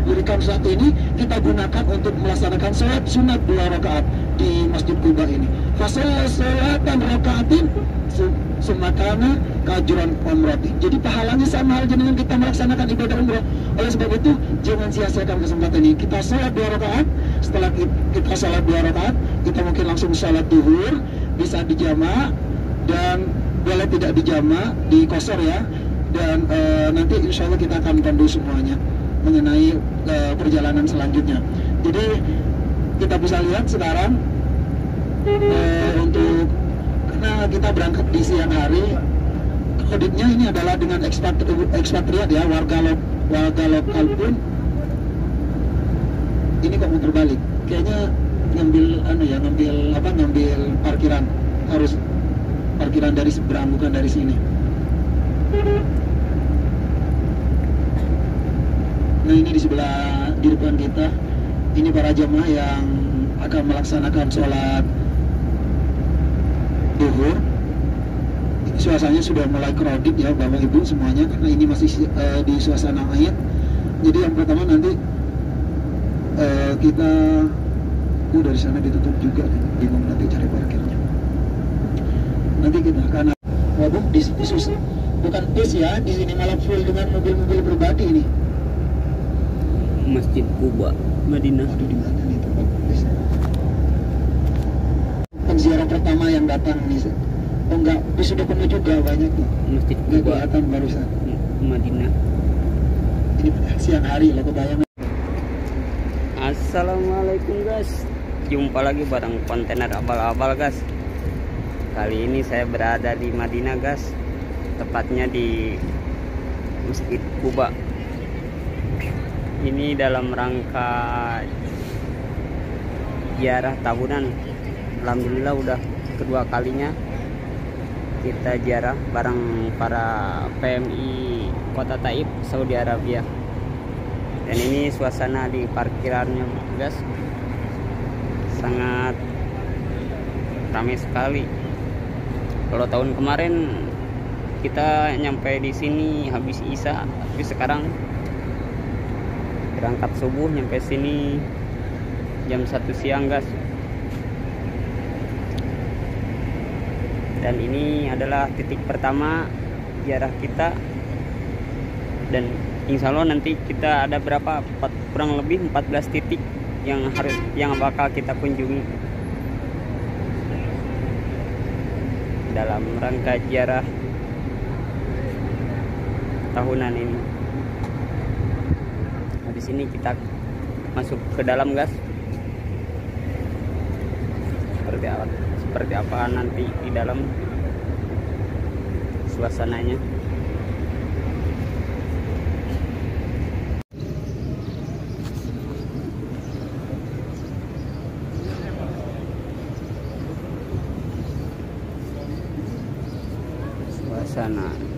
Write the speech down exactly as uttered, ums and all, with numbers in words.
berikan saat ini kita gunakan untuk melaksanakan sholat sunat dua rakaat di Masjid Quba ini. Fasolah sholatan rakaatin semakana keajuran umrati. Jadi pahalanya sama halnya dengan kita melaksanakan ibadah umrah. Oleh sebab itu jangan sia-siakan kesempatan ini. Kita sholat dua rakaat. Setelah kita sholat dua rakaat, kita mungkin langsung sholat duhur, bisa dijamak dan boleh tidak dijamak, di kosor ya. Dan e, nanti insya Allah kita akan pandu semuanya mengenai e, perjalanan selanjutnya. Jadi kita bisa lihat sekarang e, untuk karena kita berangkat di siang hari, kodenya ini adalah dengan ekspatri, ekspatriat ya, warga lo, warga lokal pun ini kok muter balik. Kayaknya ngambil anu ya, ngambil apa? Ngambil parkiran, harus parkiran dari seberang bukan dari sini. Nah ini di sebelah di depan kita, ini para jemaah yang akan melaksanakan sholat duhur. Suasananya sudah mulai crowded ya Bapak Ibu semuanya, karena ini masih uh, di suasana Aid. Jadi yang pertama nanti uh, kita uh, dari sana ditutup juga, bingung nanti cari parkirnya. Nanti kita akan wabuk di sini susah, bukan bis ya, di sini malah full dengan mobil-mobil pribadi ini. Masjid Quba, Madinah. Aduh, di mana nih tempat bis? Penziarah pertama yang datang nih. Oh enggak, bis sudah penuh juga banyak tuh. Masjid Nggak Quba, kelihatan barusan. Madinah. Ini siang hari lo kebayang. Assalamualaikum guys, jumpa lagi bareng kontainer abal-abal guys. Kali ini saya berada di Madinah guys, tepatnya di Masjid Quba. Ini dalam rangka ziarah tahunan. Alhamdulillah udah kedua kalinya kita ziarah bareng para P M I Kota Taif, Saudi Arabia. Dan ini suasana di parkirannya guys, sangat ramai sekali. Kalau tahun kemarin kita nyampe di sini habis Isya, tapi sekarang berangkat subuh nyampe sini jam satu siang guys. Dan ini adalah titik pertama ziarah kita, dan insya Allah nanti kita ada berapa empat, kurang lebih empat belas titik yang harus yang bakal kita kunjungi dalam rangka ziarah tahunan ini. Di sini kita masuk ke dalam guys. Seperti apa? Seperti apa nanti di dalam suasananya. Suasana